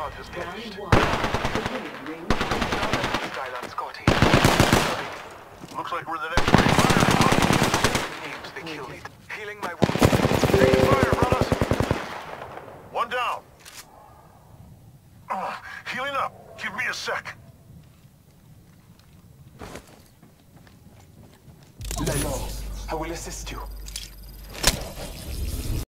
squad has perished. Round one. Beginning ring. Skyland Scotty. Looks like we're the next fire. Names they killed it. Healing my wounds. Taking fire, brothers. One down. Healing up. Give me a sec. Lay low. I will assist you.